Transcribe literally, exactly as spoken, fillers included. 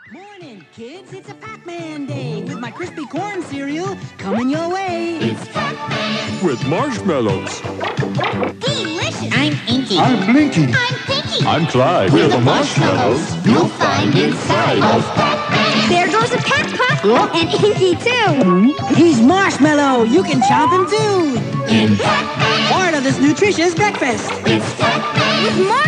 Morning, kids. It's a Pac-Man day with my crispy corn cereal coming your way. It's Pac-Man with marshmallows. Delicious. I'm Inky. I'm Blinky. I'm Pinky. I'm Clyde. We're the marshmallows you'll find inside of Pac-Man. There goes a Pac-Pac and Inky too. He's Marshmallow. You can chomp him too. In Pac-Man. Part of this nutritious breakfast. It's Pac-Man with Marshmallows.